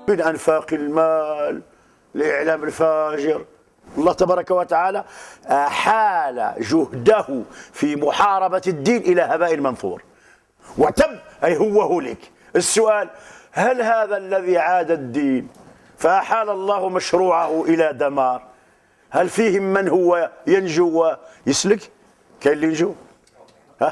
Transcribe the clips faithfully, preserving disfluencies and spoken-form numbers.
من أنفاق المال لإعلام الفاجر. الله تبارك وتعالى أحال جهده في محاربة الدين إلى هباء منثور وتب، أي هو هلك. السؤال: هل هذا الذي عاد الدين فأحال الله مشروعه إلى دمار، هل فيهم من هو ينجو ويسلك؟ كاين اللي ينجو؟ ها؟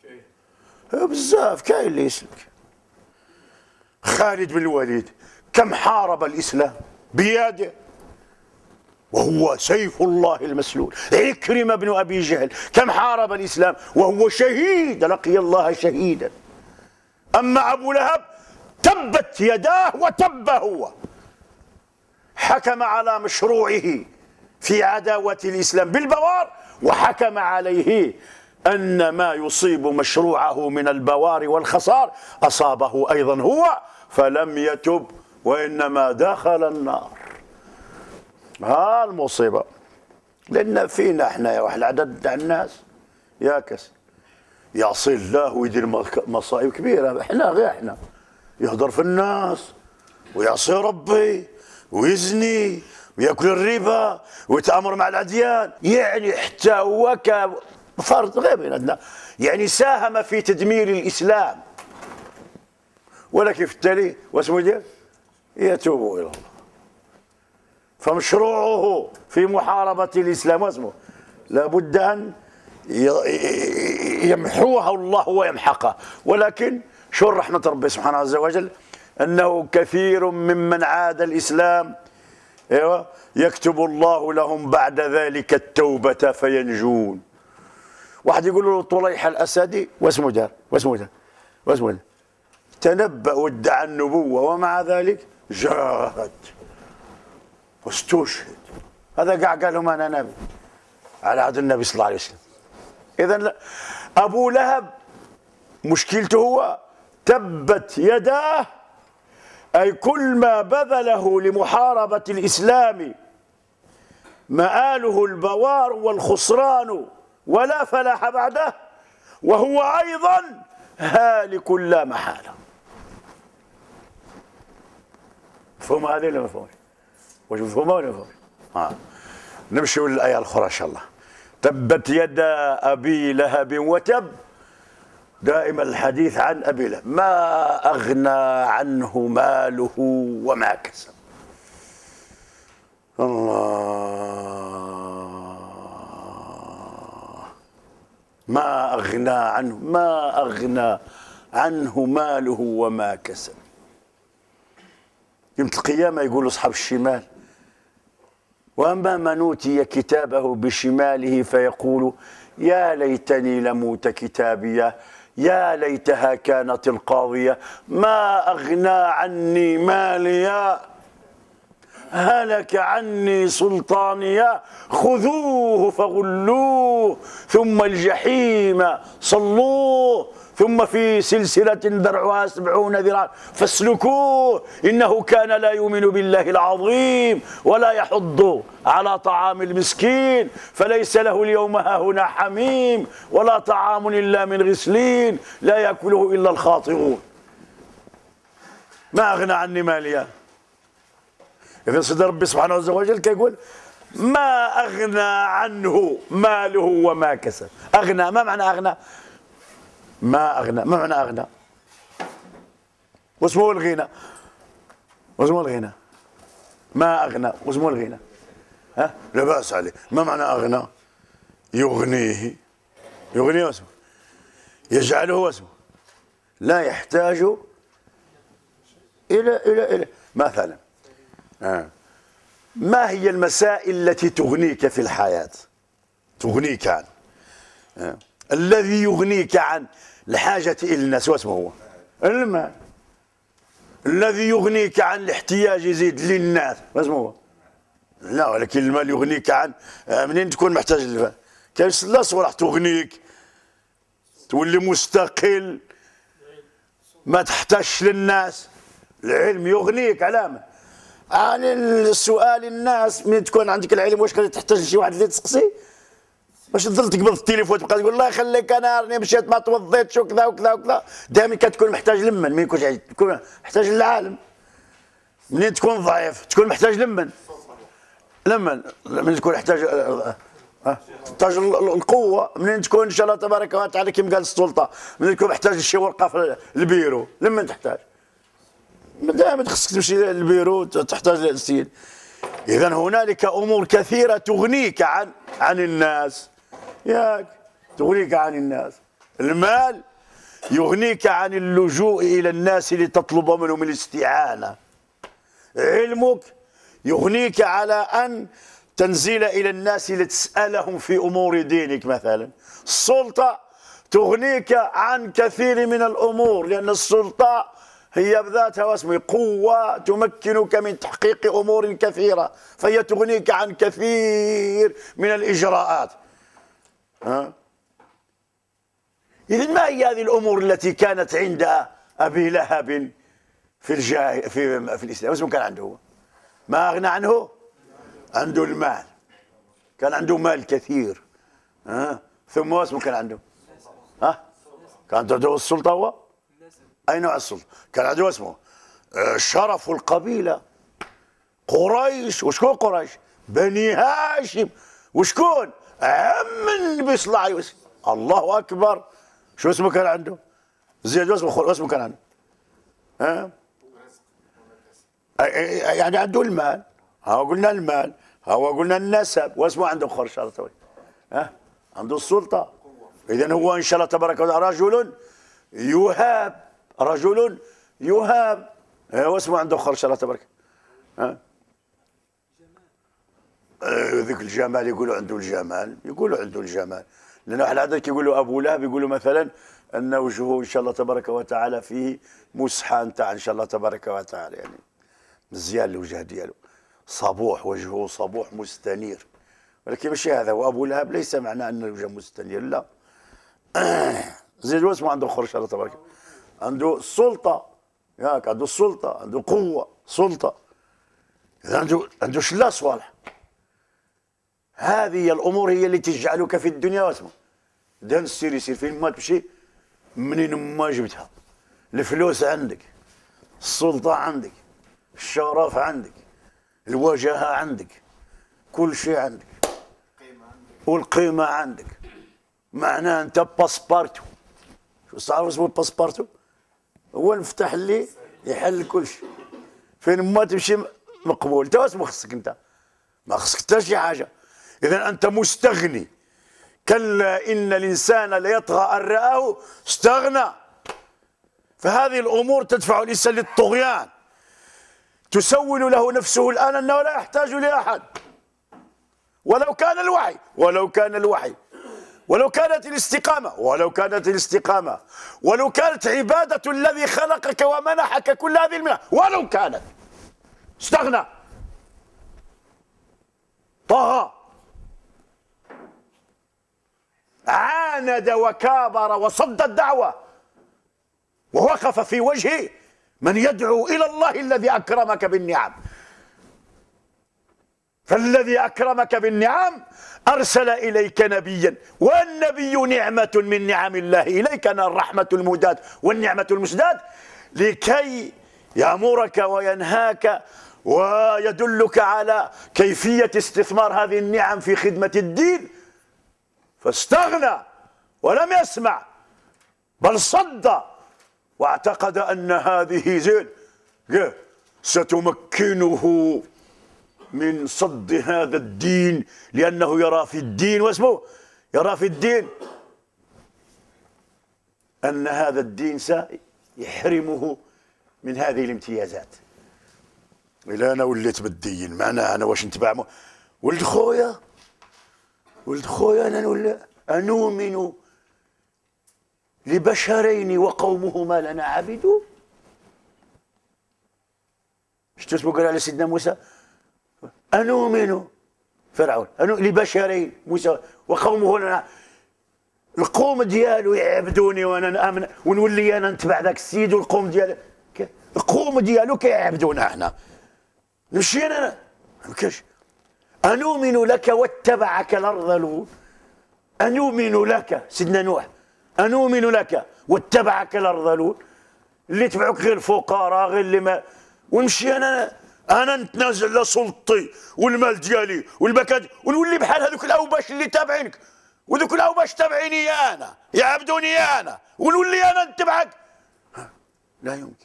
بزاف كاين اللي يسلك. خالد بن الوليد كم حارب الإسلام بيده وهو سيف الله المسلول. عكرمة بن أبي جهل كم حارب الإسلام وهو شهيد، لقي الله شهيدا. أما أبو لهب تبت يداه وتب هو، حكم على مشروعه في عداوة الإسلام بالبوار، وحكم عليه أن ما يصيب مشروعه من البوار والخسار أصابه أيضا هو، فلم يتب وإنما دخل النار. ها المصيبة، لأن فينا احنا واحد العدد تاع الناس ياكس يعصي الله ويدير مصائب كبيرة. احنا غير احنا يهضر في الناس ويعصي ربي ويزني ويأكل الربا ويتآمر مع الأديان، يعني حتى هو كفرد غير بيناتنا يعني ساهم في تدمير الإسلام، ولكن في التالي واسمه يدير يتوب إلى الله. فمشروعه في محاربة الإسلام واسمه لابد أن يمحوها الله ويمحقها. ولكن شو رحمة ربي سبحانه عز وجل أنه كثير ممن عاد الإسلام ايوه يكتب الله لهم بعد ذلك التوبة فينجون. واحد يقول له طليح الأسدي واسمه دار واسمه دار واسمه دار تنبأ وادعى النبوة ومع ذلك جاهد واستشهد. هذا قاع قال لهم أنا نبي على عهد النبي صلى الله عليه وسلم. إذن أبو لهب مشكلته هو تبت يداه، أي كل ما بذله لمحاربة الإسلام مآله البوار والخسران ولا فلاح بعده، وهو أيضا هالك لا محالة. مفهوم هذه ولا مفهوم؟ واش مفهومة ولا مفهوم؟ آه. نمشيو للآية الأخرى إن شاء الله. تبت يدا أبي لهب وتب، دائما الحديث عن أبي لهب، ما أغنى عنه ماله وما كسب. الله، ما أغنى عنه ما أغنى عنه ماله وما كسب. يوم القيامة يقول أصحاب الشمال: وأما من أوتي كتابه بشماله فيقول يا ليتني لموت كتابيه يا ليتها كانت القاضية ما أغنى عني ماليا هلك عني سلطانيا خذوه فغلوه ثم الجحيم صلوه ثم في سلسلة ذرعها سبعون ذراعا فاسلكوه إنه كان لا يؤمن بالله العظيم ولا يحض على طعام المسكين فليس له اليوم هاهنا حميم ولا طعام إلا من غسلين لا يأكله إلا الخاطئون. ما أغنى عني ماليا. إذن صدر ربي سبحانه وتعالى كيقول ما أغنى عنه ماله وما كسب. أغنى، ما معنى أغنى؟ ما أغنى، ما معنى أغنى؟ واسمه الغنى؟ واسمه الغنى؟ ما أغنى واسمه الغنى؟ ها؟ لا بأس عليه. ما معنى أغنى؟ يغنيه، يغنيه اسمه، يجعله اسمه، لا يحتاج إلى إلى إلى مثلا آه. ما هي المسائل التي تغنيك في الحياة؟ تغنيك عن آه. الذي يغنيك عن الحاجة إلى الناس واسمه هو المال. الذي يغنيك عن الاحتياج يزيد للناس واسمه هو لا، ولكن المال يغنيك عن منين تكون محتاج للمال. كاين لا راح تغنيك تولي مستقل ما تحتاجش للناس. العلم يغنيك علامة عن السؤال الناس. من تكون عندك العلم واش تحتاج لشي واحد اللي تسقسي باش تظل تقبض التليفون تبقى تقول الله يخليك انا راني مشيت ما توضيتش وكذا وكذا وكذا. دائما كتكون محتاج لمن ما يكونش تكون محتاج للعالم. منين تكون ضعيف تكون محتاج لمن لمن من تكون محتاج تحتاج القوه. منين تكون ان شاء الله تبارك وتعالى كما قال السلطه، منين تكون محتاج شي ورقه في البيرو لمن تحتاج. دائما خصك تمشي للبيرو تحتاج للسيد. اذا هنالك امور كثيره تغنيك عن عن الناس، ياك تغنيك عن الناس. المال يغنيك عن اللجوء الى الناس لتطلب منهم الاستعانه. علمك يغنيك على ان تنزل الى الناس لتسالهم في امور دينك مثلا. السلطه تغنيك عن كثير من الامور، لان السلطه هي بذاتها واسمه قوة تمكنك من تحقيق أمور كثيرة، فهي تغنيك عن كثير من الإجراءات. ها؟ إذن ما هي هذه الأمور التي كانت عند أبي لهب في الجاه في في الإسلام؟ واسمه كان عنده؟ ما أغنى عنه؟ عنده المال، كان عنده مال كثير. ها؟ ثم واسمه كان عنده؟ ها؟ كانت عنده السلطة هو؟ أي نوع السلطة؟ كان عنده اسمه شرف القبيلة قريش. وشكون قريش؟ بني هاشم. وشكون؟ عم النبي صلى الله عليه وسلم. الله أكبر. شو اسمه كان عنده؟ زياد واسمه اسمه كان عنده؟ ها؟ يعني عنده المال. ها قلنا المال، ها قلنا النسب، واسمه عنده خرشة. ها؟ عنده السلطة. إذا هو إن شاء الله تبارك وتعالى رجل يهاب، رجل يهاب. واسمه عنده خرش الله تبارك. ها ذيك الجمال يقولوا عنده الجمال، يقولوا عنده الجمال، لأنه على هذا يقولوا أبو لهب يقولوا مثلا أن وجهه إن شاء الله تبارك وتعالى فيه مسحة نتاع إن شاء الله تبارك وتعالى، يعني مزيان الوجه ديالو صبوح، وجهه صبوح مستنير. ولكن ماشي هذا هو أبو لهب، ليس معناه أن الوجه مستنير، لا. زيد واسمه عنده خرش الله تبارك، عنده السلطة، ياك عنده السلطة، عنده قوة، سلطة، إذا عنده عنده شلا صوالح. هذه الأمور هي اللي تجعلك في الدنيا واسمه دهن السير يسير فين ما تمشي، منين ما جبتها. الفلوس عندك، السلطة عندك، الشرف عندك، الوجاهة عندك، كل شيء عندك، والقيمة عندك. معناه أنت باسبارتو. شو تعرف اسمه باسبارتو؟ هو المفتاح اللي يحل كل شيء، فين ما تمشي مقبول. انت واش خصك؟ انت ما خصك حتى شي حاجه. اذا انت مستغني. كلا ان الانسان ليطغى ان رآه استغنى. فهذه الامور تدفع الانسان للطغيان، تسول له نفسه الان انه لا يحتاج لاحد، ولو كان الوحي، ولو كان الوحي، ولو كانت الاستقامة، ولو كانت الاستقامة، ولو كانت عبادة الذي خلقك ومنحك كل هذه المنح، ولو كانت. استغنى، طغى، عاند وكابر وصد الدعوة، ووقف في وجه من يدعو إلى الله الذي أكرمك بالنعم. فالذي أكرمك بالنعم أرسل إليك نبيا، والنبي نعمة من نعم الله إليك، الرحمة المهداة والنعمة المسداة، لكي يأمرك وينهاك ويدلك على كيفية استثمار هذه النعم في خدمة الدين. فاستغنى ولم يسمع، بل صد واعتقد أن هذه زين ستمكنه من صد هذا الدين، لأنه يرى في الدين واسمه يرى في الدين أن هذا الدين سيحرمه من هذه الامتيازات. إلا أنا وليت بالدين، معناها أنا واش نتبع ولد خويا، ولد خويا أنا نولي أنؤمن لبشرين وقومهما لنا عابدون. شتو اسمه قال على سيدنا موسى؟ أنؤمن فرعون أنو لبشرين موسى وقومه لنا، القوم ديالو يعبدوني وانا نامن ونولي انا نتبع ذاك السيد، والقوم ديالو القوم ديالو كيعبدونا احنا نمشي انا ما كاش. أنؤمن لك واتبعك الأرذلون. أنؤمن لك سيدنا نوح، أنؤمن لك واتبعك الأرذلون، اللي تبعوك غير الفقراء غير اللي ما، ونمشي انا انا نتنازل لسلطتي والمال ديالي والمكان ونولي بحال هذوك الاوباش اللي تابعينك وذوك الاوباش تابعيني انا يعبدوني انا ونولي انا نتبعك. لا يمكن.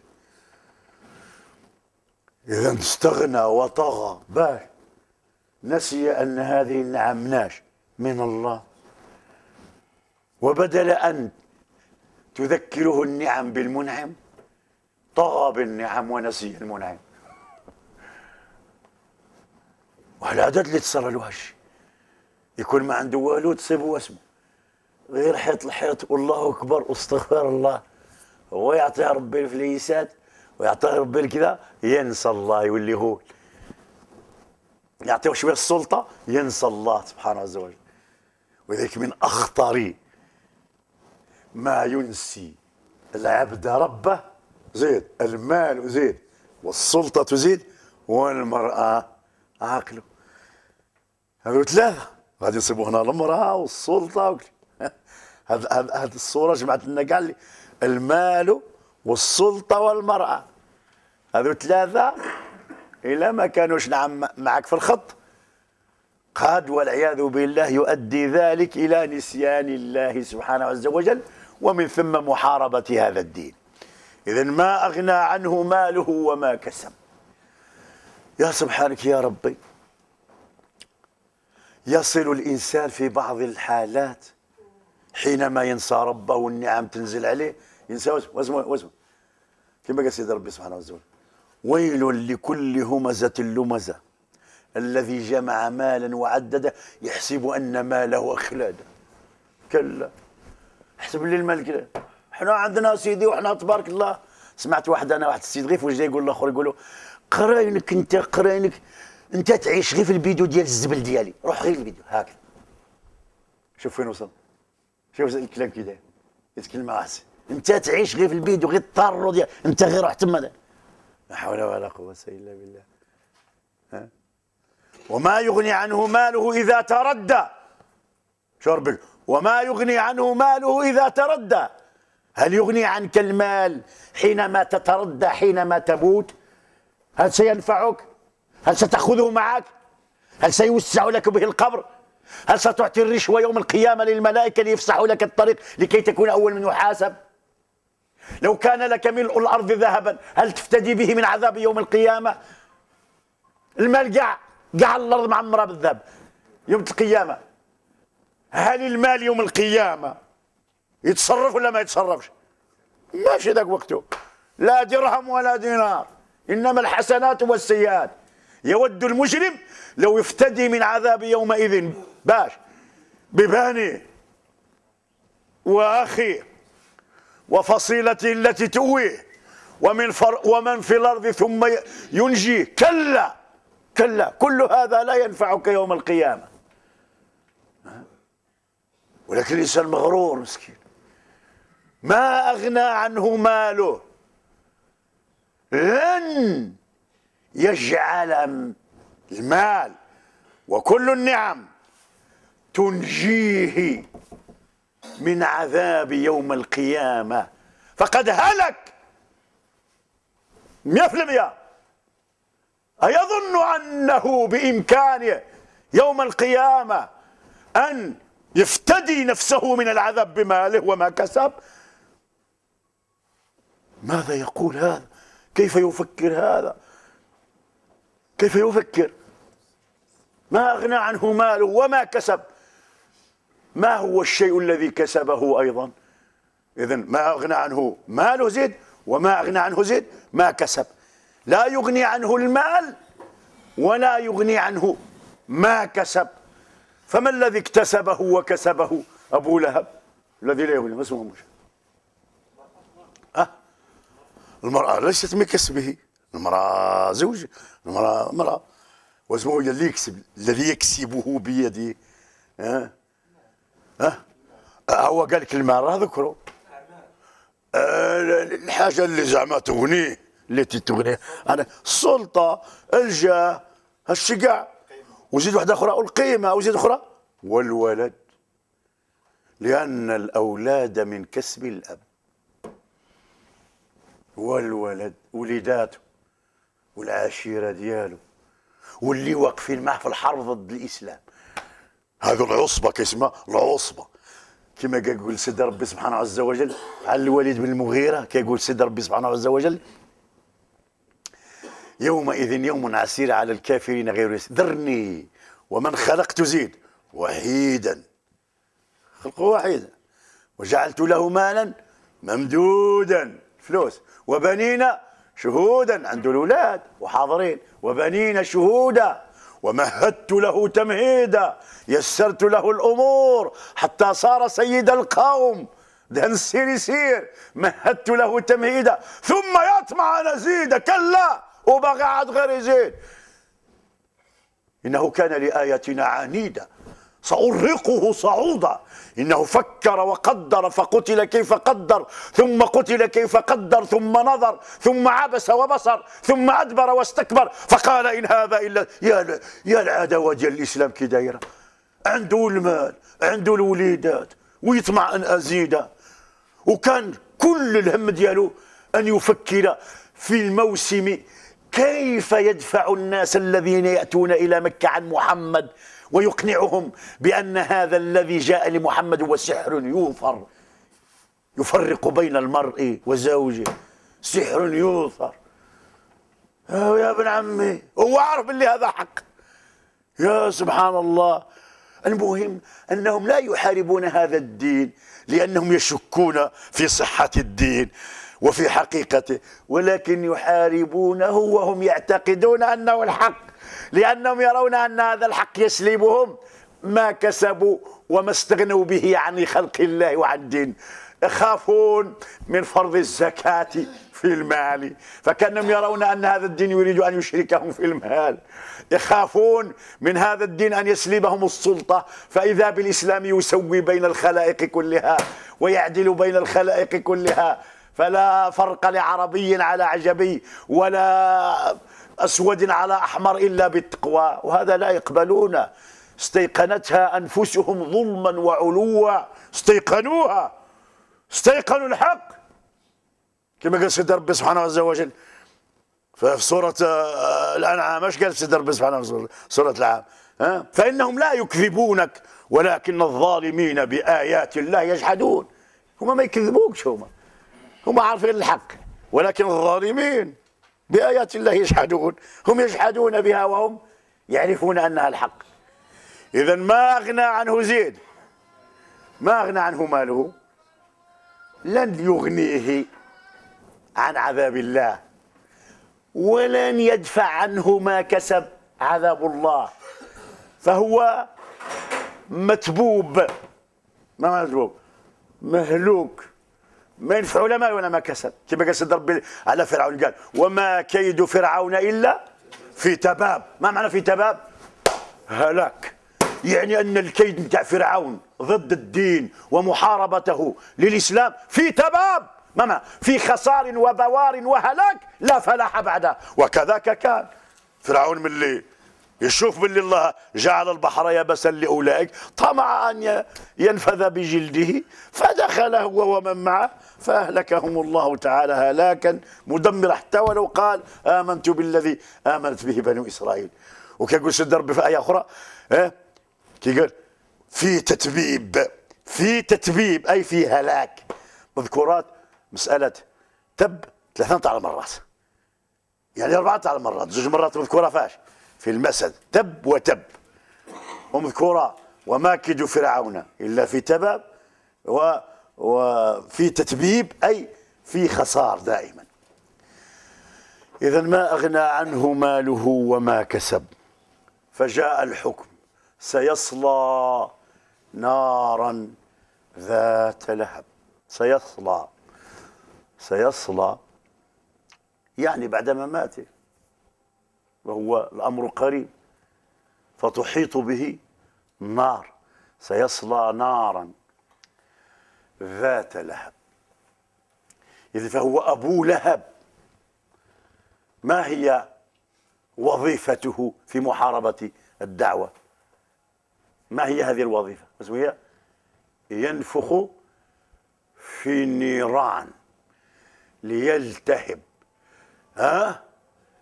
اذا استغنى وطغى باش نسي ان هذه النعم ناش من الله، وبدل ان تذكره النعم بالمنعم طغى بالنعم ونسي المنعم. والعدد اللي تصرى له هالشيء يكون ما عنده والو تصيبه واسمه غير حيط الحيط والله اكبر واستغفر الله، هو يعطيها ربي الفليسات ويعطيه ربي الكذا ينسى الله يولي هو، يعطيه شويه السلطه ينسى الله سبحانه عز وجل. وذلك من اخطر ما ينسي العبد ربه زيد المال زيد والسلطه تزيد والمراه عقله. هذو ثلاثه غادي نصيبوا هنا المراه والسلطه. هذه هذه الصوره جمعت لنا كاع المال والسلطه والمراه. هذو ثلاثه الا ما كانوش نعم معك في الخط قد والعياذ بالله يؤدي ذلك الى نسيان الله سبحانه عز وجل ومن ثم محاربه هذا الدين. اذا ما اغنى عنه ماله وما كسب. يا سبحانك يا ربي، يصل الإنسان في بعض الحالات حينما ينسى ربه والنعم تنزل عليه ينسى واسمه واسمه كما قال سيدي ربي سبحانه وتعالى: ويل لكل همزة لمزة الذي جمع مالا وعدده يحسب أن ماله أخلاده. كلا، احسب لي المال كذا. احنا عندنا سيدي وحنا تبارك الله. سمعت واحد انا واحد السيد غير في وجهه يقول الاخر يقول له: قراينك انت قراينك انت تعيش غير في الفيديو ديال الزبل ديالي، روح غير الفيديو هكذا. شوف فين وصل، شوف الكلام كي داير يتكلم مع راسي. انت تعيش غير في الفيديو غير الطارو ديال انت غير روح تما. لا حول ولا قوه الا بالله. ها؟ وما يغني عنه ماله اذا تردى. شربك وما يغني عنه ماله اذا تردى. هل يغني عنك المال حينما تتردى حينما تموت؟ هل سينفعك؟ هل ستأخذه معك؟ هل سيوسع لك به القبر؟ هل ستعطي الرشوة يوم القيامة للملائكة ليفسحوا لك الطريق لكي تكون أول من يحاسب؟ لو كان لك ملء الأرض ذهبا هل تفتدي به من عذاب يوم القيامة؟ المال قاع قاع الأرض معمرة بالذهب يوم القيامة. هل المال يوم القيامة يتصرف ولا ما يتصرفش؟ ماشي ذاك وقته، لا درهم ولا دينار، إنما الحسنات والسيئات. يود المجرم لو يفتدي من عذاب يومئذ باش ببانيه وأخيه وفصيلته التي تؤويه ومن فر ومن في الأرض ثم ينجيه. كلا كلا، كل هذا لا ينفعك يوم القيامة. ولكن الإنسان مغرور مسكين، ما أغنى عنه ماله. لن يجعل المال وكل النعم تنجيه من عذاب يوم القيامة، فقد هلك مئة في المئة. أيظن أنه بإمكانه يوم القيامة أن يفتدي نفسه من العذاب بماله وما كسب؟ ماذا يقول هذا؟ كيف يفكر هذا؟ كيف يفكر؟ ما أغنى عنه ماله وما كسب. ما هو الشيء الذي كسبه أيضا؟ إذن ما أغنى عنه ماله زيد وما أغنى عنه زيد ما كسب. لا يغني عنه المال ولا يغني عنه ما كسب. فما الذي اكتسبه وكسبه أبو لهب الذي لا يغني؟ ما اسمه مش أه؟ المرأة ليست من كسبه، المرأة زوج، المرأة مرأة، واسمه الذي يكسب، الذي يكسبه بيده. ها ها هو قال لك المال راه ذكره. أه الحاجة اللي زعما تغنيه، التي تغنيه أنا السلطة، الجاه، هالشي كاع، وزيد واحدة أخرى القيمة، وزيد أخرى والولد، لأن الأولاد من كسب الأب. والولد ولداته والعشيرة ديالو واللي واقفين معه في الحرب ضد الإسلام. هذو العصبة كيسمى العصبة، كما كيقول سيدي ربي سبحانه عز وجل على الوليد بن المغيرة، كيقول سيدي ربي سبحانه عز وجل: يومئذ يوم عسير على الكافرين غير يسير ذرني ومن خلقت زيد وحيدا، خلقه وحيدا، وجعلت له مالا ممدودا، فلوس، وبنين شهودا، عنده الاولاد وحاضرين، وبنين شهودا، ومهدت له تمهيدا، يسرت له الامور حتى صار سيد القوم، دهن السير يسير، مهدت له تمهيدا، ثم يطمع ان ازيد، كلا وبغى عاد غير يزيد، انه كان لاياتنا عنيدا سأرهقه صعودا، إنه فكر وقدر فقتل كيف قدر، ثم قتل كيف قدر، ثم نظر، ثم عبس وبصر، ثم أدبر واستكبر، فقال إن هذا إلا يا يا العداوة ديال الإسلام كي دايرة، عنده المال، عنده الوليدات، ويطمع أن أزيد، وكان كل الهم ديالو أن يفكر في الموسم كيف يدفع الناس الذين يأتون إلى مكة عن محمد، ويقنعهم بأن هذا الذي جاء لمحمد هو سحر يوثر يفرق بين المرء وزوجه، سحر يوثر. يا ابن عمي هو عارف باللي هذا حق. يا سبحان الله. المهم أنهم لا يحاربون هذا الدين لأنهم يشكون في صحة الدين وفي حقيقته، ولكن يحاربونه وهم يعتقدون أنه الحق، لأنهم يرون أن هذا الحق يسلبهم ما كسبوا وما استغنوا به عن خلق الله وعن الدين. يخافون من فرض الزكاة في المال، فكأنهم يرون أن هذا الدين يريد أن يشركهم في المال. يخافون من هذا الدين أن يسلبهم السلطة، فإذا بالإسلام يسوي بين الخلائق كلها ويعدل بين الخلائق كلها، فلا فرق لعربي على عجمي ولا أسود على أحمر إلا بالتقوى، وهذا لا يقبلون. استيقنتها أنفسهم ظلما وعلوا، استيقنوها، استيقنوا الحق، كما قال سيدي ربي سبحانه عز وجل في سورة الأنعام. ايش قال سيدي ربي سبحانه في سورة الأنعام؟ ها؟ فإنهم لا يكذبونك ولكن الظالمين بآيات الله يجحدون. هما ما يكذبوكش، هما هما عارفين الحق، ولكن الظالمين بآيات الله يجحدون، هم يجحدون بها وهم يعرفون أنها الحق. إذا ما أغنى عنه زيد، ما أغنى عنه ماله، لن يغنيه عن عذاب الله، ولن يدفع عنه ما كسب عذاب الله، فهو متبوب، ما متبوب، مهلوك، ما ينفع لا مال ولا ما كسب، كما قال سيدي ربي على فرعون، قال وما كيد فرعون إلا في تباب. ما معنى في تباب؟ هلاك. يعني أن الكيد نتاع فرعون ضد الدين ومحاربته للإسلام في تباب، ما معنى؟ في خسار وبوار وهلاك لا فلاح بعده. وكذاك كان فرعون من اللي يشوف باللي الله جعل البحر يبسا لأولئك طمع أن ينفذ بجلده، فدخل هو ومن معه فأهلكهم الله تعالى هلاكا مدمرا، حتى ولو قال آمنت بالذي آمنت به بنو إسرائيل. وكيقول سيدي ربي في آية أخرى اه كيقول في تتبيب، في تتبيب أي في هلاك. مذكورات مسألة تب ثلاثة على مرات، يعني أربعة على مرات، زوج مرات مذكورة فاش في المسد تب وتب، ومذكورة وما كيد فرعون إلا في تباب، و وفي تتبيب أي في خسار دائما. إذا ما أغنى عنه ماله وما كسب، فجاء الحكم سيصلى نارا ذات لهب. سيصلى، سيصلى يعني بعدما مات، وهو الأمر قريب، فتحيط به نار، سيصلى نارا ذات لهب. إذ فهو أبو لهب. ما هي وظيفته في محاربة الدعوة؟ ما هي هذه الوظيفة؟ هي ينفخ في النيران ليلتهب ها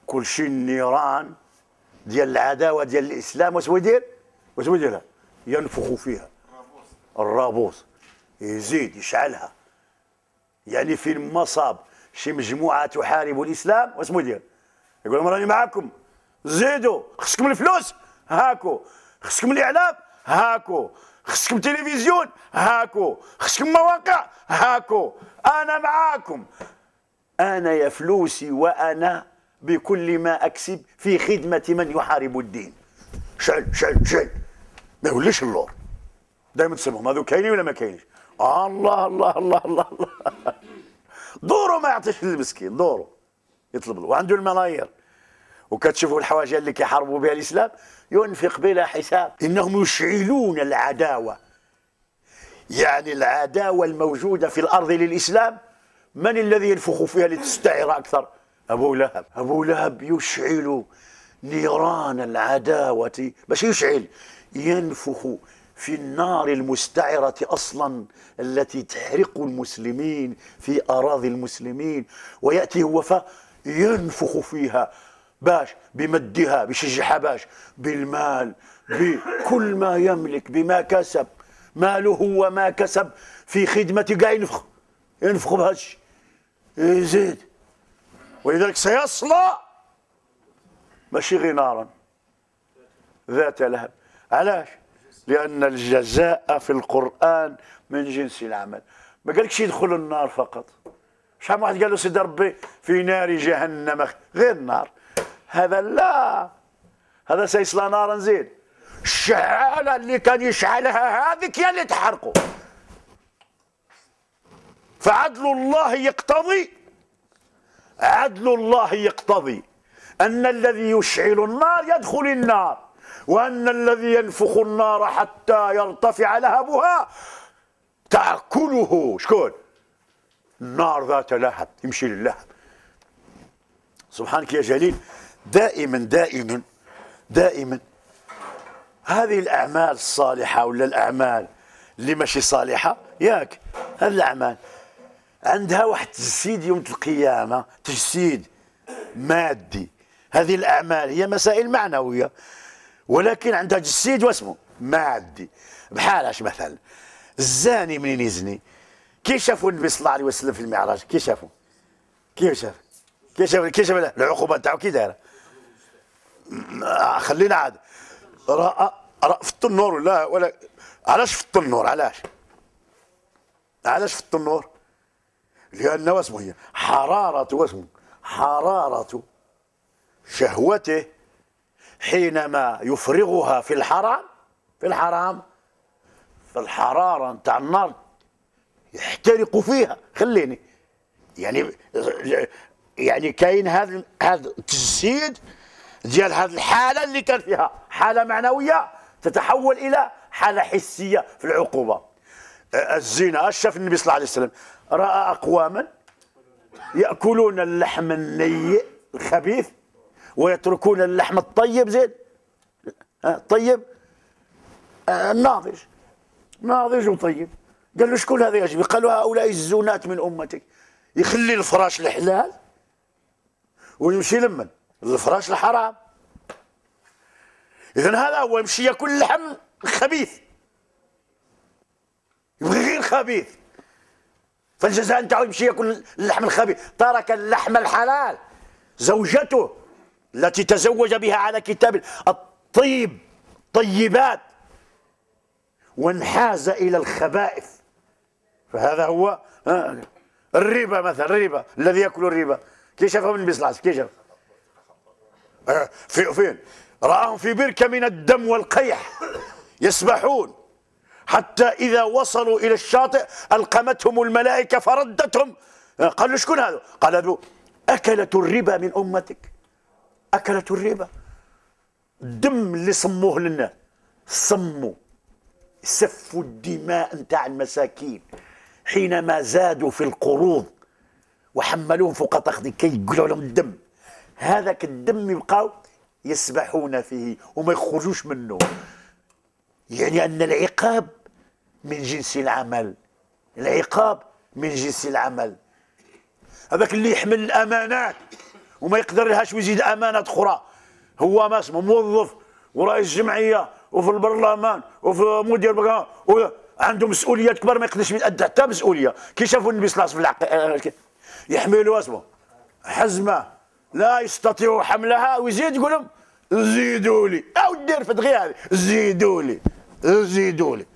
كل شيء النيران ديال العداوه ديال الاسلام واش هو يدير؟ واش هو يديرها؟ ينفخ فيها الرابوس، يزيد يشعلها. يعني فين ما صاب شي مجموعه تحارب الاسلام واش هو يدير؟ يقول لهم راني معاكم، زيدوا، خصكم الفلوس هاكو، خصكم الاعلام هاكو، خصكم تلفزيون هاكو، خصكم مواقع هاكو، انا معاكم، انا يا فلوسي وانا بكل ما اكسب في خدمه من يحارب الدين. شعل شعل شعل ما يوليش اللور. دائما تسمعهم هذو كاينين ولا ما كاينينش؟ الله الله الله الله الله دورو ما يعطيش للمسكين، دورو يطلب له وعنده الملايير. وكتشوفوا الحوايج اللي كيحاربوا بها الاسلام ينفق بلا حساب. انهم يشعلون العداوه، يعني العداوه الموجوده في الارض للاسلام من الذي ينفخ فيها لتستعر اكثر؟ ابو لهب. ابو لهب يشعل نيران العداوه، باش يشعل ينفخ في النار المستعرة أصلا التي تحرق المسلمين في أراضي المسلمين، ويأتي هو فينفخ فيها باش بمدها بشجعها باش بالمال بكل ما يملك بما كسب، ماله وما كسب في خدمة كاع ينفخ ينفخ بهالشيء يزيد. ولذلك سيصلى ماشي غير نارا ذات لهب. علاش؟ لأن الجزاء في القرآن من جنس العمل. ما قالكش يدخل النار فقط. شحال واحد قال له سيدي ربي في نار جهنم غير النار، هذا لا، هذا سيصلى نارا زين. الشعالة اللي كان يشعلها هذيك هي اللي تحرقه. فعدل الله يقتضي عدل الله يقتضي أن الذي يشعل النار يدخل النار، وأن الذي ينفخ النار حتى يرتفع لهبها تأكله شكون؟ النار ذات لهب، يمشي للهب. سبحانك يا جليل. دائما دائما دائما هذه الأعمال الصالحة ولا الأعمال اللي ماشي صالحة ياك، هذه الأعمال عندها واحد التجسيد يوم القيامة، تجسيد مادي. هذه الأعمال هي مسائل معنوية ولكن عندها تجسيد واسمه مادي. بحالاش مثلا الزاني منين يزني؟ كيف شافوا النبي صلى الله عليه وسلم في المعراج؟ كيف شافوا؟ كيف شاف؟ كيف شاف؟ كيف شاف العقوبة تاعو كي دايرة؟ خلينا عاد رأى رأى في التنور ولا ولا علاش في التنور؟ علاش؟ علاش في التنور؟ لأن واسمه هي حرارة واسمه حرارة شهوته حينما يفرغها في الحرام في الحرام فالحرارة نتاع النار يحترق فيها. خليني يعني يعني كاين هذا هذا التجسيد ديال هذه الحالة اللي كان فيها حالة معنوية تتحول إلى حالة حسية في العقوبة. الزنا شاف النبي صلى الله عليه وسلم رأى أقواما يأكلون اللحم النيء الخبيث ويتركون اللحم الطيب زين طيب الناضج ناضج وطيب. قال له شكون هذا يا جميل؟ قالوا هؤلاء الزنات من امتك. يخلي الفراش الحلال ويمشي لمن الفراش الحرام. اذا هذا هو يمشي ياكل اللحم الخبيث، يبغي غير خبيث، فالجزاء نتاعو يمشي ياكل اللحم الخبيث. ترك اللحم الحلال. زوجته التي تزوج بها على كتاب الطيب طيبات وانحاز إلى الخبائث. فهذا هو الربا مثلا. الربا الذي يأكل الربا كيف شافه النبي صلى الله عليه وسلم؟ كيف شاف؟ في فين؟ رآهم في بركة من الدم والقيح يسبحون حتى إذا وصلوا إلى الشاطئ ألقمتهم الملائكة فردتهم. قالوا شكون هذا؟ قال هذا أكلت الربا من أمتك. أكلت الربا، الدم اللي صموه للناس صموا سفوا الدماء نتاع المساكين حينما زادوا في القروض وحملوهم فوق تخدي كي يقولوا لهم الدم. هذاك الدم يبقاو يسبحون فيه وما يخرجوش منه. يعني أن العقاب من جنس العمل، العقاب من جنس العمل. هذاك اللي يحمل الأمانات وما يقدر لهاش ويزيد امانات اخرى، هو ما اسمه موظف ورئيس جمعيه وفي البرلمان وفي مدير بقى عنده مسؤوليات كبار ما يقدرش يأدي حتى مسؤوليه. كي شافوا النبي صلى الله عليه وسلم في العق... يحملوا اسمه حزمه لا يستطيع حملها ويزيد يقول لهم زيدوا لي او دير في دغيا هذه زيدوا لي زيدوا لي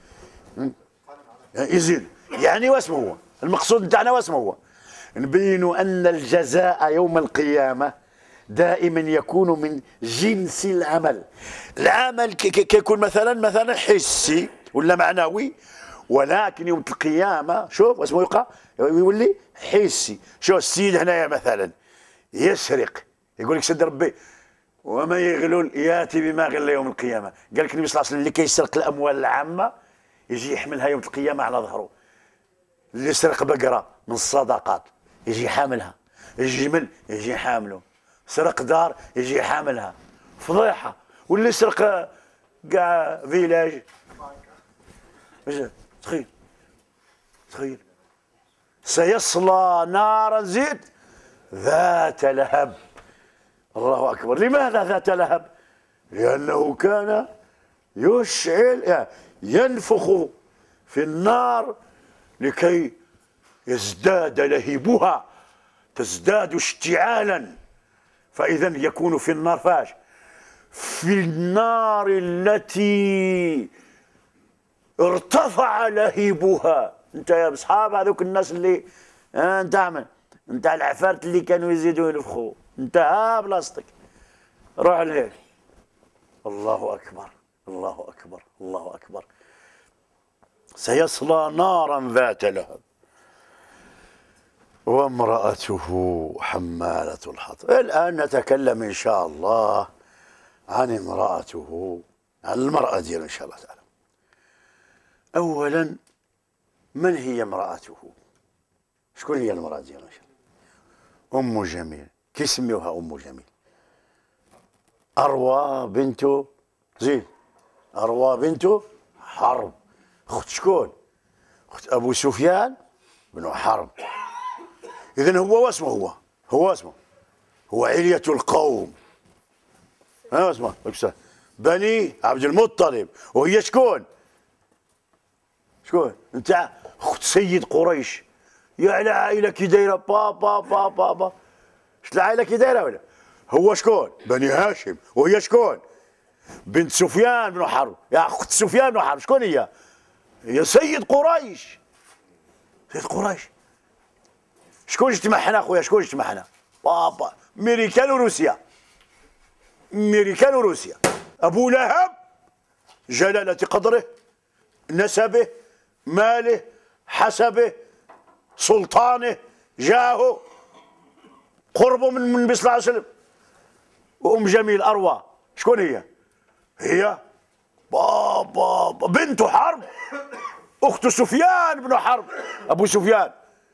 يزيد. يعني واسمه هو المقصود نتاعنا واسمه هو نبين ان الجزاء يوم القيامه دائما يكون من جنس العمل. العمل كيكون مثلا مثلا حسي ولا معنوي، ولكن يوم القيامه شوف واسمه يبقى يولي حسي. شوف السيد هنايا مثلا يسرق، يقول لك سيد ربي وما يغلل ياتي بما غل يوم القيامه. قال لك النبي صلى الله عليه وسلم اللي كيسرق الاموال العامه يجي يحملها يوم القيامه على ظهره. اللي سرق بقره من الصدقات يجي حاملها، يجي جمل يجي حامله، سرق دار يجي حاملها، فضيحه. واللي سرق كاع فيلاج تخيل تخيل سيصلى نارا زيد ذات لهب. الله اكبر. لماذا ذات لهب؟ لانه كان يشعل ينفخ في النار لكي يزداد لهيبها، تزداد اشتعالا. فإذا يكون في النار فاش؟ في النار التي ارتفع لهيبها. انت يا اصحاب هذوك الناس اللي آه انت عمل انت العفارت اللي كانوا يزيدوا ينفخوا، انت ها بلاصتك روح لهيك. الله اكبر الله اكبر الله اكبر. سيصلى نارا ذات لهب وامرأته حمالة الحطب. الآن نتكلم إن شاء الله عن امرأته، عن المرأة ديالو إن شاء الله تعالى. أولا من هي امرأته؟ شكون هي المرأة ديالو إن شاء الله؟ أم جميل. كيسميوها أم جميل؟ أروى بنت زيد، أروى بنت حرب. أخت شكون؟ أخت أبو سفيان بن حرب. إذن هو واسمه هو هو اسمه هو علية القوم. ها اسمه بني عبد المطلب. وهي شكون؟ شكون؟ أنت أخت سيد قريش. يا على عائلة كي دايرة با با با با با. شت العائلة كي دايرة ولا؟ هو شكون؟ بني هاشم. وهي شكون؟ بنت سفيان بن حرب. يا أخت سفيان بن حرب شكون هي؟ هي سيد قريش. سيد قريش. شكون اجتمعنا خويا؟ شكون اجتمعنا؟ بابا امريكان وروسيا. امريكان وروسيا. ابو لهب جلاله قدره، نسبه، ماله، حسبه، سلطانه، جاهه، قربه من النبي صلى الله عليه وسلم. وام جميل اروى شكون هي؟ هي بابا بنت حرب، اخت سفيان بن حرب. ابو سفيان.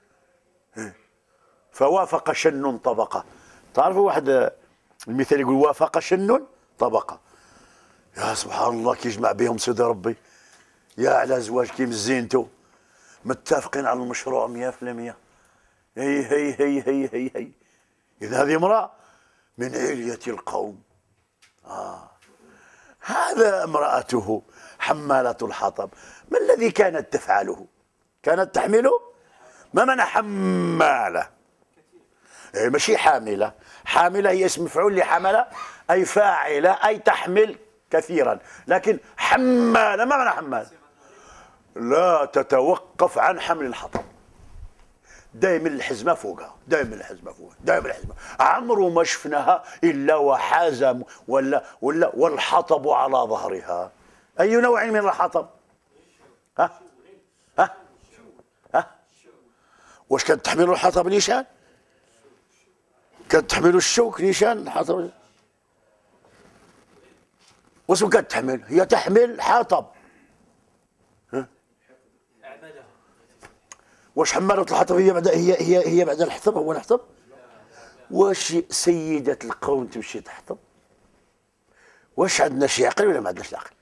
فوافق شن طبقه. تعرفوا واحد المثال يقول وافق شن طبقه. يا سبحان الله كيجمع بهم سيدي ربي. يا على زواج كي مزينتو متفقين على المشروع مئة في المئة. هي هي هي هي هي هي إذا هذه امرأة من علية القوم. آه. هذا امرأته حمالة الحطب. ما الذي كانت تفعله؟ كانت تحمله؟ ما معنى حمالة؟ إيه ماشي حاملة. حاملة هي اسم مفعول لحملة أي فاعلة أي تحمل كثيرا. لكن حمالة ما معنى حمالة؟ لا تتوقف عن حمل الحطب. دائما الحزمة فوقها، دائما الحزمة فوقها، دائما الحزمة. عمرو ما شفناها إلا وحازم ولا ولا والحطب على ظهرها. أي نوع من الحطب؟ ها؟ ها؟ ها؟ واش كانت تحمل الحطب نيشان؟ كانت تحمل الشوك نيشان الحطب. واش كانت تحمل؟ هي تحمل حطب. ها؟ واش حمالة الحطب هي بعد هي هي هي بعد الحطب هو الحطب؟ واش سيدة القوم تمشي تحطب؟ واش عندنا شي عقل ولا ما عندناش العقل؟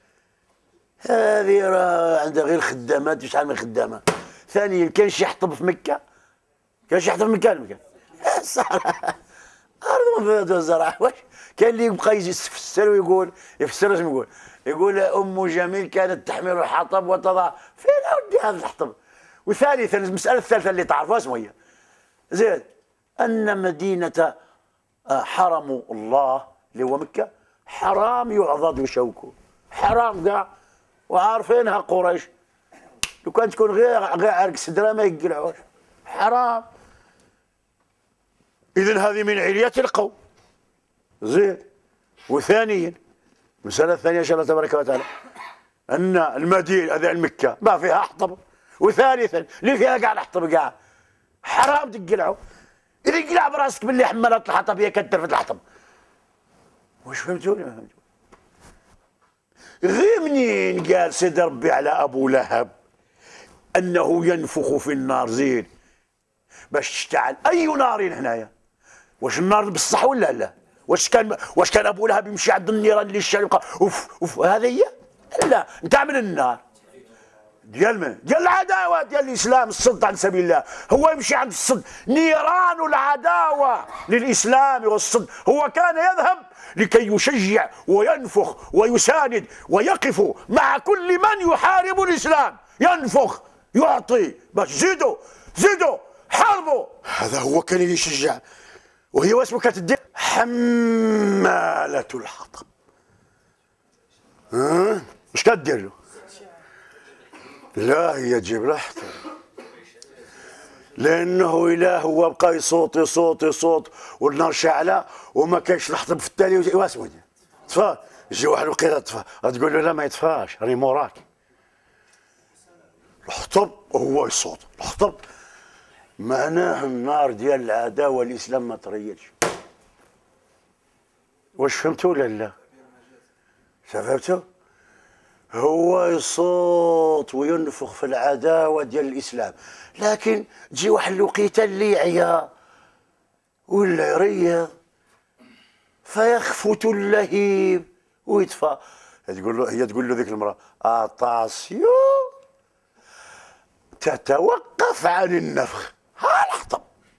هذه راه عندها غير خدامات شحال من خدامة. ثانيا كان شي يحطب في مكة؟ كان شي يحطب في مكة مكة؟ صراحة في الزرع واش كان اللي يبقى يفسر ويقول يفسر اش يقول يقول ام جميل كانت تحمل الحطب وتضع فين اودي هذا الحطب. وثالثا المساله الثالثه اللي تعرفوها اسمها هي زين ان مدينه حرم الله اللي هو مكه حرام يعضد وشوكه حرام كاع وعارفينها قريش لو كان تكون غير غير عرق صدرها ما يقلعوش حرام. اذا هذه من علية القوم زين. وثانيا المسألة الثانية إن شاء الله تبارك وتعالى أن المدينة هذه المكة ما فيها حطب. وثالثا اللي فيها كاع الحطب كاع حرام تقلعوا. إذا يقلع براسك باللي حملت الحطب هي كتر في الحطب. واش فهمتوني ما فهمتوني؟ غير منين قال سيدي ربي على أبو لهب أنه ينفخ في النار زين باش تشتعل أي نار هنايا؟ واش النار بصح ولا لا؟ واش كان واش كان ابو لهب يمشي عند النيران اللي الشعل يبقى اوف اوف هذه هي؟ لا نتاع من النار ديال من؟ ديال العداوه ديال الاسلام الصد عن سبيل الله. هو يمشي عند الصد نيران العداوه للاسلام والصد. هو كان يذهب لكي يشجع وينفخ ويساند ويقف مع كل من يحارب الاسلام ينفخ يعطي باش زيدوا زيدوا حاربوا. هذا هو كان يشجع. وهي واسمه كانت الدين حمالة الحطب. ها اش كدير له؟ لا هي تجيب له حطب لانه اله هو بقى يصوت يصوت يصوت والنار شاعله وما كاينش الحطب في التالي واسمه طفى. يجي واحد وقيله طفى تقول له لا ما يطفاش راني موراك. الحطب وهو يصوت الحطب معناه النار ديال العداوه الاسلام ما تريدش. واش فهمتوا ولا لا؟ فهمتوا؟ هو يصوت وينفخ في العداوه ديال الاسلام لكن تجي واحد الوقيته اللي يعيا ولا يريض فيخفت اللهيب ويطفى. تقول له هي تقول له ذيك المراه اتاسيو تتوقف عن النفخ. ها الحطب.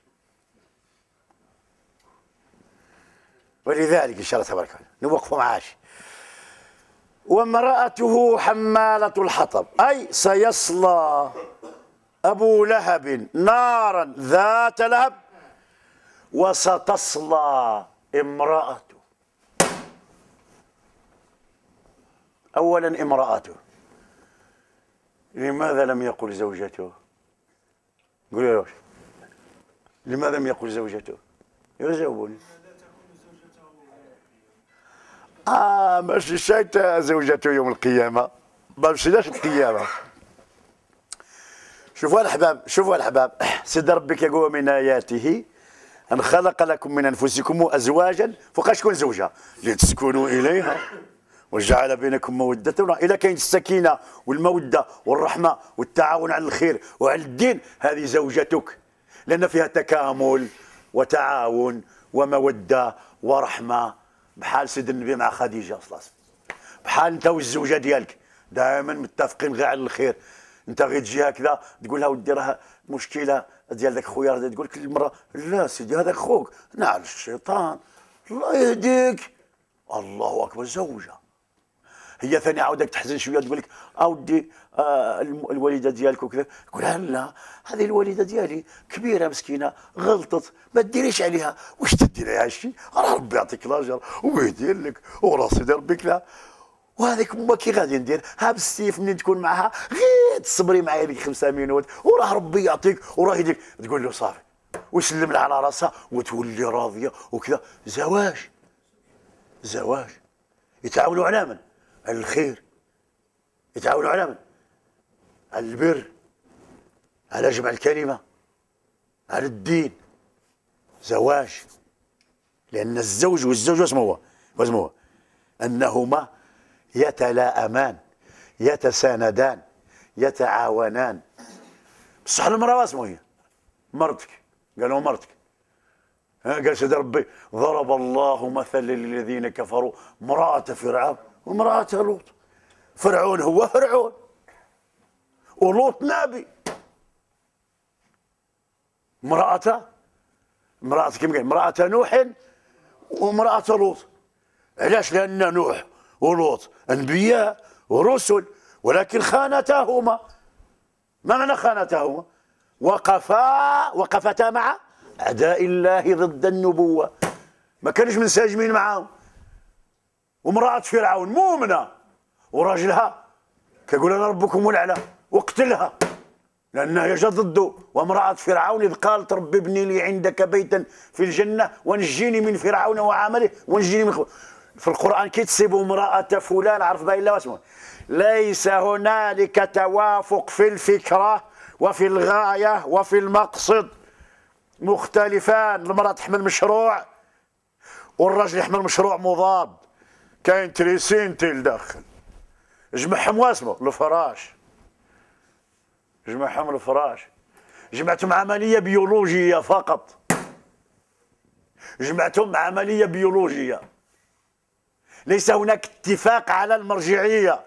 ولذلك ان شاء الله تبارك وتعالى نوقفوا معاش. وامرأته حمالة الحطب أي سيصلى أبو لهب نارا ذات لهب وستصلى امرأته. أولا امرأته لماذا لم يقل زوجته؟ قولوا له لماذا لم يقل زوجته؟ يجاوبوني. آه ماشي شايت زوجته يوم القيامة ما مشيناش القيامة. شوفوا الأحباب شوفوا الأحباب سيدي ربي كيقول من آياته أن خلق لكم من أنفسكم أزواجا فوق شكون زوجها لتسكنوا إليها وجعل بينكم مودة إلى كاين السكينة والمودة والرحمة والتعاون على الخير وعلى الدين. هذه زوجتك لأن فيها تكامل وتعاون ومودة ورحمة بحال سيد النبي مع خديجة صلى الله عليه وسلم. بحال أنت والزوجة ديالك دائما متفقين غير على الخير. أنت غير تجي هكذا تقول لها ودي راه مشكلة ديال ذاك خويا تقول لك المرأة لا سيدي هذاك خوك نعل الشيطان الله يهديك الله أكبر زوجة. هي ثاني عاودك تحزن شويه تقول لك اودي آه الوالده ديالك وكذا تقول لها لا هذه الوالده ديالي كبيره مسكينه غلطت ما ديريش عليها. واش تدير عليها هادشي؟ راه ربي يعطيك الاجر ويدير لك وراه سيدي ربي كذا. وهذيك ما كي غادي ندير ها بالسيف منين تكون معها غير تصبري معايا ديك خمسة مينوت وراه ربي يعطيك وراه يديك. تقول له صافي وسلم لها على راسها وتولي راضيه وكذا. زواج زواج يتعاونوا على من؟ على الخير. يتعاونوا على من؟ على البر على جمع الكلمة على الدين. زواج لأن الزوج والزوج واسمه هو واسمه هو أنهما يتلاءمان يتساندان يتعاونان. بصح المرأة واسمه هي مرتك. قالوا مرتك قال سيدي ربي ضرب الله مثلا للذين كفروا امرأة فرعون وامرأة لوط. فرعون هو فرعون ولوط نبي. امرأة امرأة كيف قال امرأة نوح وامرأة لوط. علاش؟ لأن نوح ولوط أنبياء ورسل، ولكن خانتاهما. ما معنى خانتاهما؟ وقفا وقفتا مع أعداء الله ضد النبوة، ما كانش منسجمين معاهم. وامرأة فرعون مؤمنة وراجلها كيقول أنا ربكم الأعلى وقتلها لأنها جات ضده. وامرأة فرعون إذ قالت رب ابني لي عندك بيتا في الجنة ونجيني من فرعون وعمله ونجيني من خ... في القرآن كيتصيب امرأة فلان عرف بها إلا واسمه. ليس هنالك توافق في الفكرة وفي الغاية وفي المقصد، مختلفان. المرأة تحمل مشروع والرجل يحمل مشروع مضاد. كاين تريسينتي لداخل جمعهم واسمه الفراش، جمعهم الفراش، جمعتهم عملية بيولوجية فقط، جمعتهم عملية بيولوجية. ليس هناك اتفاق على المرجعية،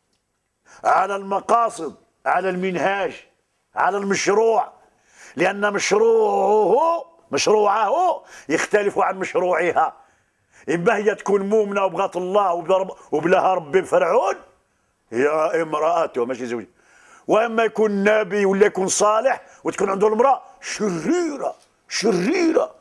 على المقاصد، على المنهاج، على المشروع، لأن مشروعه مشروعه يختلف عن مشروعها. إما هي تكون مؤمنة وبغات الله وبلاها ربي فرعون هي امرأته ماشي زوجها، واما يكون نبي ولا يكون صالح وتكون عنده المرأة شريرة شريرة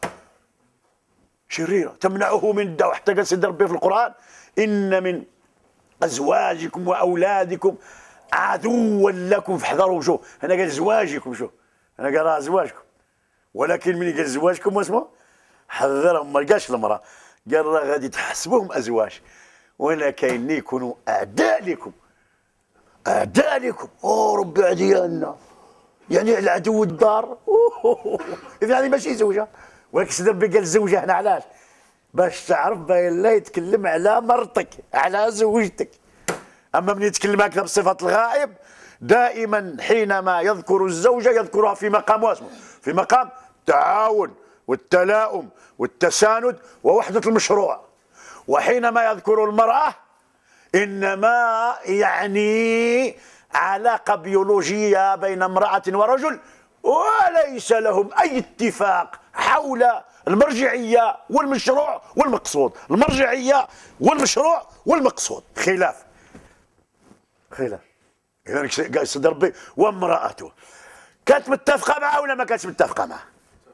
شريرة تمنعه من الدعوة. حتى قال سيدي ربي في القرآن إن من أزواجكم وأولادكم عدوا لكم فاحذروا. شوف هنا قال زواجكم، شوف هنا قال أزواجكم، ولكن من قال زواجكم واسمه حذرهم، ما قالش المرأة، قال راه غادي تحسبوهم أزواج ولكن يكونوا أعداء لكم. أعداء لكم، أوه ربي عديالنا، يعني العدو الدار. إذا هذه ماشي زوجة، ولكن سيدي ربي قال زوجة هنا علاش؟ باش تعرف بان لا يتكلم على مرتك على زوجتك. أما من يتكلم هكذا بصفة الغائب دائما حينما يذكر الزوجة يذكرها في مقام واسمه، في مقام التعاون والتلاؤم والتساند ووحدة المشروع. وحينما يذكر المرأة إنما يعني علاقة بيولوجية بين امرأة ورجل، وليس لهم أي اتفاق حول المرجعية والمشروع والمقصود. المرجعية والمشروع والمقصود خلاف خلاف. لذلك قال سيدي ربي وامرأته كانت متفقة معه ولا ما كانتش متفقة معه؟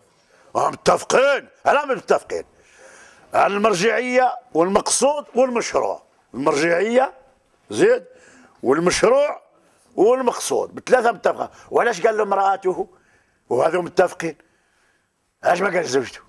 متفقين. على ما متفقين على المرجعية والمقصود والمشروع. المرجعية زيد والمشروع والمقصود بثلاثة متفقة. وعلاش قال له امرأته وهذو متفقين؟ علاش ما قال زوجته؟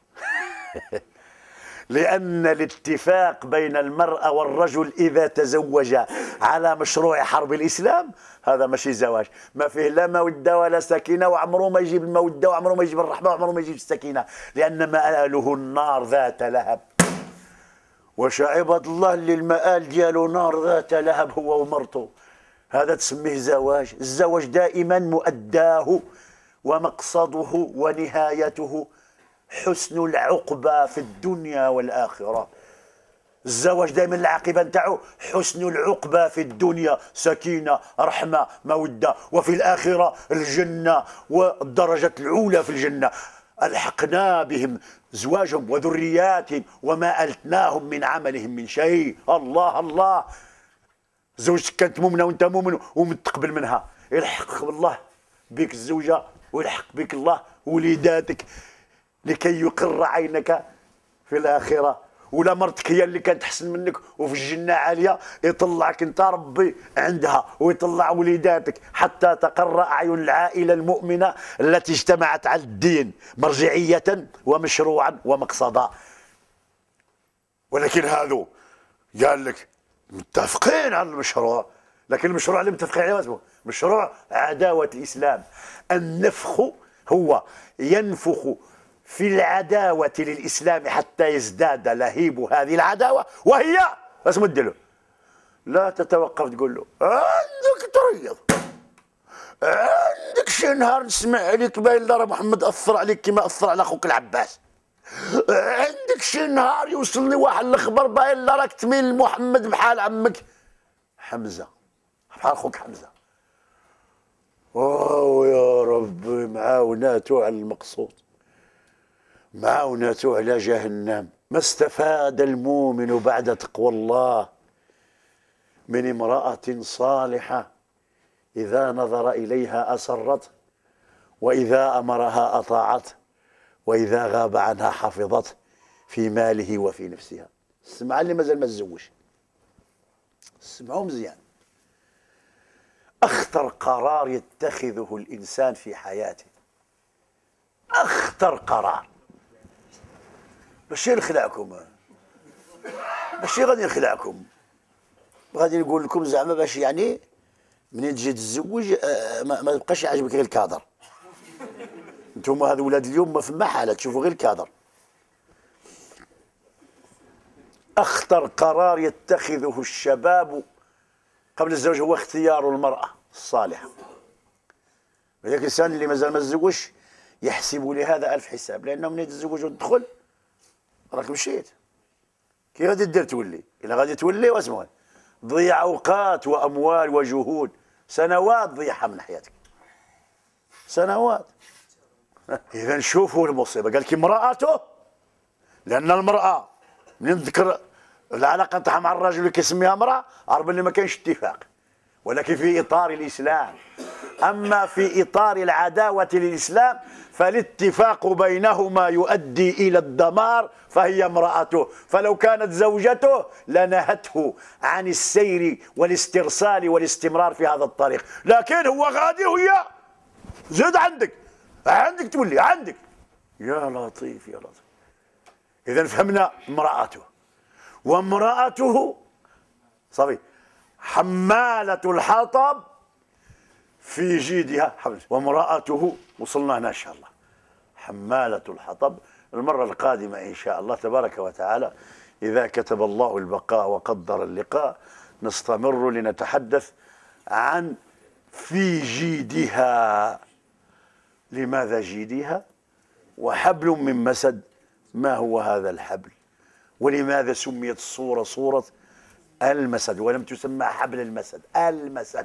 لأن الاتفاق بين المرأة والرجل إذا تزوجا على مشروع حرب الإسلام هذا ماشي زواج، ما فيه لا مودة ولا سكينة، وعمره ما يجيب المودة وعمره ما يجيب الرحمة وعمره ما يجيب السكينة، لأن مآله النار ذات لهب. واش عباد الله اللي المآل ديالو نار ذات لهب هو ومرته، هذا تسميه زواج؟ الزواج دائما مؤداه ومقصده ونهايته حسن العقبة في الدنيا والآخرة. الزواج دائما العاقبة نتاعو حسن العقبة في الدنيا، سكينة رحمة مودة، وفي الآخرة الجنة والدرجة الأولى في الجنة. ألحقنا بهم زواجهم وذرياتهم وما ألتناهم من عملهم من شيء. الله الله، زوجتك كانت مؤمنة وأنت مؤمن ومتقبل منها، يلحق الله بك الزوجة ويلحق بك الله وليداتك لكي يقر عينك في الآخرة. ولا مرتك هي اللي كانت أحسن منك وفي الجنة عالية يطلعك أنت ربي عندها ويطلع وليداتك حتى تقر أعين العائلة المؤمنة التي اجتمعت على الدين مرجعية ومشروعا ومقصدا. ولكن هذو قال لك متفقين على المشروع، لكن المشروع اللي متفقين عليه اسمه مشروع عداوة الإسلام. النفخ هو ينفخ في العداوة للإسلام حتى يزداد لهيب هذه العداوة، وهي اش مدير لا تتوقف تقول له عندك تريض، عندك شي نهار نسمع عليك باين راه محمد أثر عليك كما أثر على أخوك العباس، عندك شي نهار يوصلني واحد الخبر باين راك تميل محمد بحال عمك حمزة، بحال أخوك حمزة. واو يا ربي، معاوناته على المقصود، معاوناته على جهنم. ما استفاد المؤمن بعد تقوى الله من امرأة صالحة إذا نظر إليها أسرته، وإذا أمرها أطاعته، وإذا غاب عنها حفظته في ماله وفي نفسها. اسمع اللي مازال ما تزوج، اسمعوا مزيان. أخطر قرار يتخذه الإنسان في حياته، أخطر قرار، ماشي نخلعكم، ماشي غادي نخلعكم، غادي نقول لكم زعما باش يعني منين تجي تتزوج ما, ما يبقاش يعجبك غير الكادر. انتم هذو ولاد اليوم ما فما حاله تشوفوا غير الكادر. أخطر قرار يتخذه الشباب قبل الزواج هو اختيار المرأة الصالحة. هذاك الإنسان اللي مازال ما تزوجش يحسب لهذا ألف حساب، لأنه من يتزوج وتدخل راك مشيت. كي غادي دير تولي؟ إلا غادي تولي واسمع تضيع أوقات وأموال وجهود، سنوات ضيعها من حياتك، سنوات. إذا شوفوا المصيبة، قال لك امرأته، لأن المرأة من ذكر العلاقة تاعها مع الرجل اللي كيسميها امرأة، عرف اللي ما كاينش اتفاق، ولكن في إطار الإسلام. أما في إطار العداوة للإسلام فالاتفاق بينهما يؤدي إلى الدمار، فهي امرأته. فلو كانت زوجته لنهته عن السير والاسترسال والاستمرار في هذا الطريق، لكن هو غادي وهي زاد عندك عندك تولي عندك. يا لطيف يا لطيف. إذا فهمنا امرأته، وامرأته صافي حمالة الحطب في جيدها حبل، وامرأته وصلنا هنا إن شاء الله حمالة الحطب. المرة القادمة إن شاء الله تبارك وتعالى إذا كتب الله البقاء وقدر اللقاء نستمر لنتحدث عن في جيدها. لماذا جيدها؟ وحبل من مسد، ما هو هذا الحبل؟ ولماذا سميت الصورة صورة المسد ولم تسمى حبل المسد؟ المسد